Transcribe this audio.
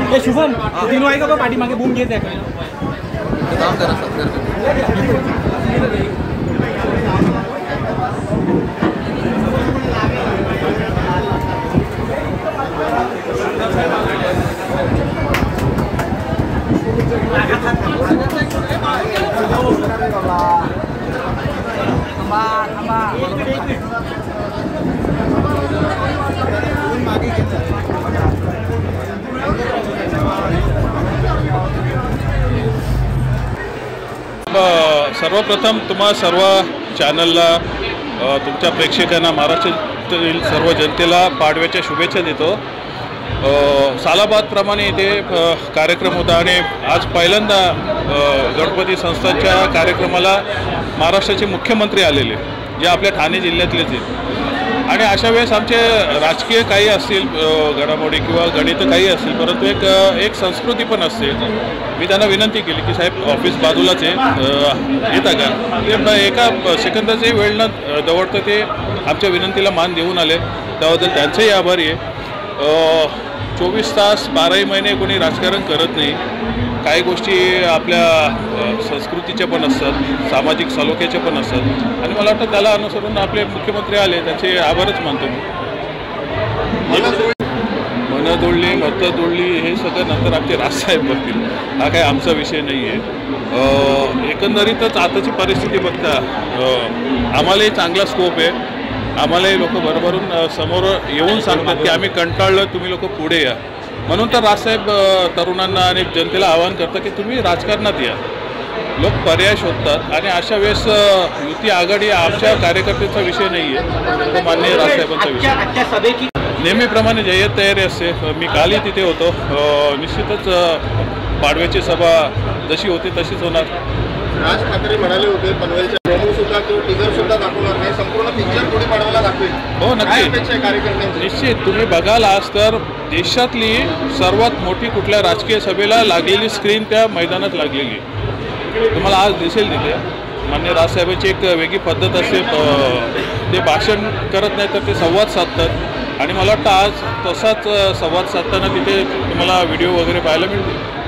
हे शुभम तीन वाई का पाठीमागे बूम घेत आहे काम करा सर्वप्रथम तुम्हा सर्व चॅनलला तुमच्या प्रेक्षकांना महाराष्ट्रातील सर्व जनतेला पाडव्याच्या शुभेच्छा देतो। सालाबादप्रमाणे इथे कार्यक्रम होता आणि आज पहिल्यांदा गणपती संस्थांच्या कार्यक्रमाला महाराष्ट्राचे मुख्यमंत्री आलेले जे आपल्या ठाणे जिल्ह्यातलेच आहेत आणि अशा वेळेस आमचे राजकीय काही असतील घडामोडी किंवा गणित काही असतील परंतु एक संस्कृती पण असते। मी त्यांना विनंती केली की साहेब ऑफिस बाजूलाच आहे येता का ते एका सेकंदाची वेळ न दवडतं ते आमच्या विनंतीला मान देऊन आले त्याबद्दल त्यांचेही आभारी आहे। 24 तास 12 महिने कोणी राजकारण करत नाही काही गोष्टी आपल्या संस्कृतीच्या पण असतात सामाजिक सलोख्याच्या पण असतात आणि मला वाटतं त्याला अनुसरून आपले मुख्यमंत्री आले त्याचे आभारच मानतो मी। मनं जोडली मतं जोडली हे सगळं नंतर आमचे राजसाहेब बघतील हा काही आमचा विषय नाही आहे। एकंदरीतच आताची परिस्थिती बघता आम्हालाही चांगला स्कोप आहे आम्हालाही लोक भरभरून समोर येऊन सांगतात की आम्ही कंटाळलं तुम्ही लोक पुढे या म्हणून तर राजसाहेब तरुणांना आणि जनतेला आवाहन करतात की तुम्ही राजकारणात या लोक पर्याय शोधतात आणि अशा वेळेस युती आघाडी आमच्या कार्यकर्त्यांचा विषय नाही आहे तो माननीय राजसाहेबांचा विषय नेहमीप्रमाणे जय्यत तयारी असते। मी कालही तिथे होतो निश्चितच पाडव्याची सभा जशी होती तशीच होणार। राज ठाकरे म्हणाले होते पनवेलच्या प्रोमो सुद्धा किंवा टीजर सुद्धा दाखवणार नाही संपूर्ण पिक्चर पुढे पाडवायला दाखवेल हो नक्की निश्चित तुम्ही बघाल आज तर देशातली सर्वात मोठी कुठल्या राजकीय सभेला लागलेली स्क्रीन त्या मैदानात लागलेली तुम्हाला आज दिसेल तिथे माननीय राजसाहेबांची एक वेगळी पद्धत असते ते भाषण करत नाही तर ते संवाद साधतात आणि मला वाटतं आज तसाच संवाद साधताना तिथे तुम्हाला व्हिडिओ वगैरे पाहायला मिळतील।